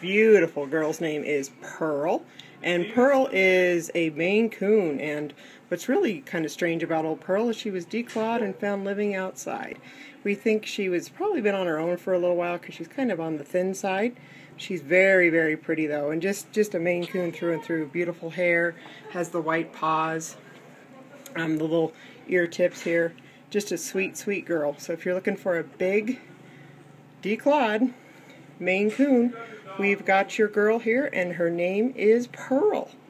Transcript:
beautiful girl's name is Pearl, and Pearl is a Maine Coon. And what's really kind of strange about old Pearl is she was declawed and found living outside. We think she was probably been on her own for a little while because she's kind of on the thin side. She's very, very pretty though, and just a Maine Coon through and through. Beautiful hair, has the white paws, the little ear tips here. Just a sweet, sweet girl. So if you're looking for a big, declawed Maine Coon, we've got your girl here, and her name is Pearl.